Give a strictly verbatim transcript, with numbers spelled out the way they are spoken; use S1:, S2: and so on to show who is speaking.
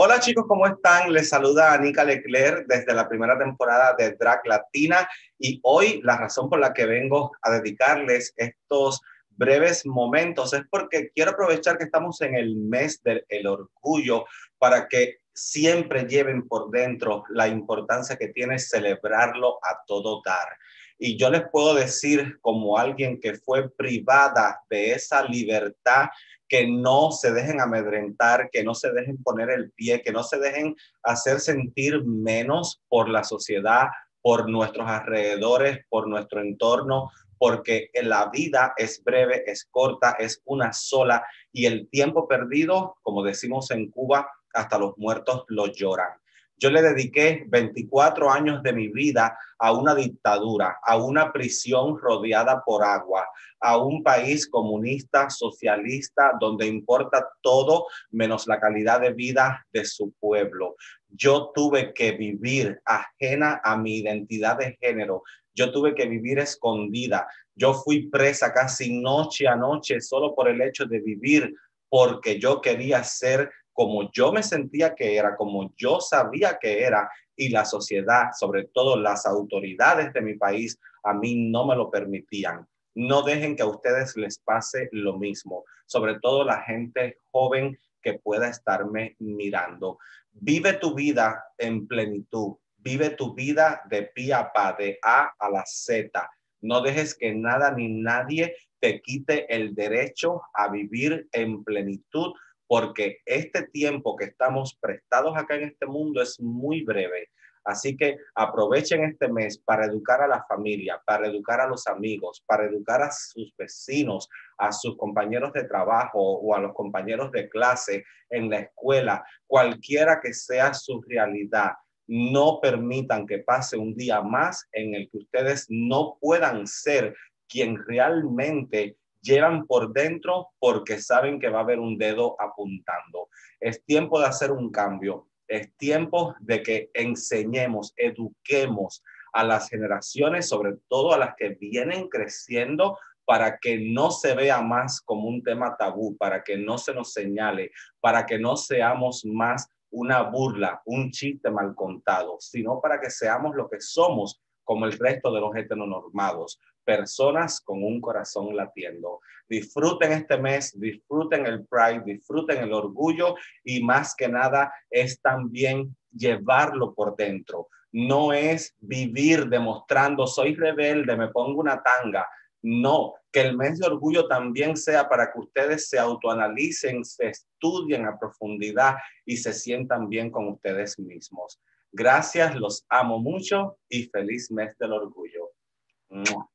S1: Hola chicos, ¿cómo están? Les saluda Anika Leclerc desde la primera temporada de Drag Latina y hoy la razón por la que vengo a dedicarles estos breves momentos es porque quiero aprovechar que estamos en el mes del el orgullo para que siempre lleven por dentro la importancia que tiene celebrarlo a todo dar. Y yo les puedo decir como alguien que fue privada de esa libertad, que no se dejen amedrentar, que no se dejen poner el pie, que no se dejen hacer sentir menos por la sociedad, por nuestros alrededores, por nuestro entorno, porque la vida es breve, es corta, es una sola y el tiempo perdido, como decimos en Cuba, hasta los muertos lo lloran. Yo le dediqué veinticuatro años de mi vida a una dictadura, a una prisión rodeada por agua, a un país comunista, socialista, donde importa todo menos la calidad de vida de su pueblo. Yo tuve que vivir ajena a mi identidad de género. Yo tuve que vivir escondida. Yo fui presa casi noche a noche solo por el hecho de vivir, porque yo quería ser como yo me sentía que era, como yo sabía que era, y la sociedad, sobre todo las autoridades de mi país, a mí no me lo permitían. No dejen que a ustedes les pase lo mismo, sobre todo la gente joven que pueda estarme mirando. Vive tu vida en plenitud, vive tu vida de pi a pa, de A a la Z. No dejes que nada ni nadie te quite el derecho a vivir en plenitud, porque este tiempo que estamos prestados acá en este mundo es muy breve. Así que aprovechen este mes para educar a la familia, para educar a los amigos, para educar a sus vecinos, a sus compañeros de trabajo o a los compañeros de clase en la escuela, cualquiera que sea su realidad. No permitan que pase un día más en el que ustedes no puedan ser quien realmente llevan por dentro, porque saben que va a haber un dedo apuntando. Es tiempo de hacer un cambio. Es tiempo de que enseñemos, eduquemos a las generaciones, sobre todo a las que vienen creciendo, para que no se vea más como un tema tabú, para que no se nos señale, para que no seamos más una burla, un chiste mal contado, sino para que seamos lo que somos, como el resto de los heteronormados, personas con un corazón latiendo. Disfruten este mes, disfruten el Pride, disfruten el orgullo y más que nada es también llevarlo por dentro. No es vivir demostrando soy rebelde, me pongo una tanga. No, que el mes de orgullo también sea para que ustedes se autoanalicen, se estudien a profundidad y se sientan bien con ustedes mismos. Gracias, los amo mucho y feliz mes del orgullo. ¡Mua!